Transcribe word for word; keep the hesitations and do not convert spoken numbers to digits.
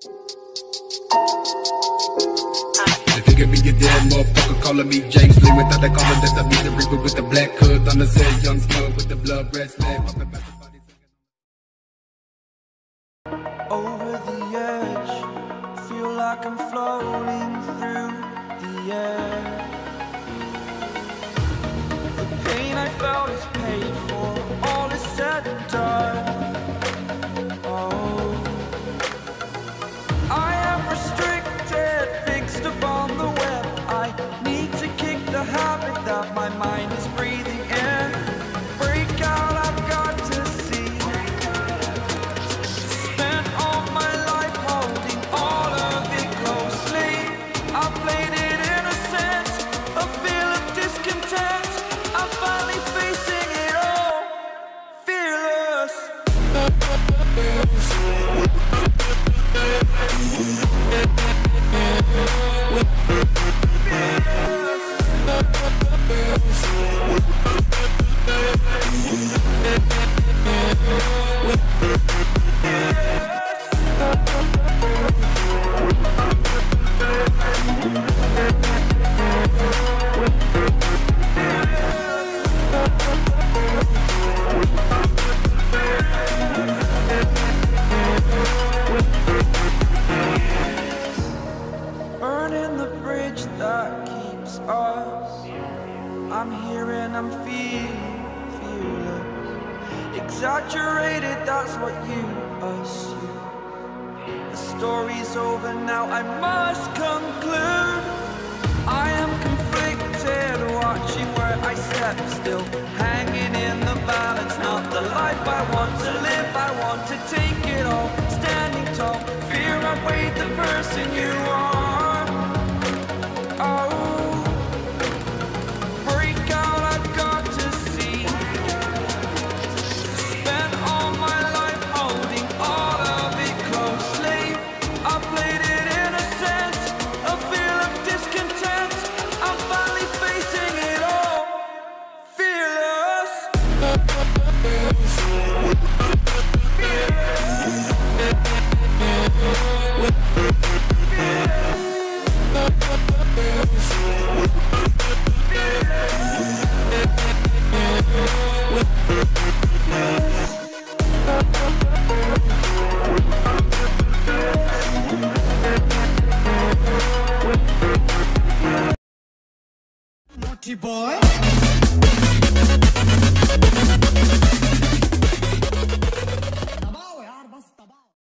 If you give me a dead motherfucker calling me James Lee without the collar that I mean the reaper with the black hood on the set, young slug with the blood red slab. Over the edge, feel like I'm floating through the air. The pain I felt is paid for, all is said and done. Oh, I am restricted, fixed upon the web. I need to kick the habit that my mind is breathing in. Break out, I've got to see. Spent all my life holding all of it closely. I played it innocent, a feel of discontent. I'm finally facing it all, fearless. Burning the bridge that keeps us. I'm here and I'm feeling fearless. Exaggerated, that's what you assume. The story's over now, I must conclude. I am conflicted, watching where I step still, hanging in the balance. Not the life I want to live, I want to take it all. Standing tall, fear outweighed the person you are. Oh, break out, I've got to see. Spent all my life holding all of it closely. I played it innocent, a feel of discontent. I'm finally facing it all, fearless. Naughty boy.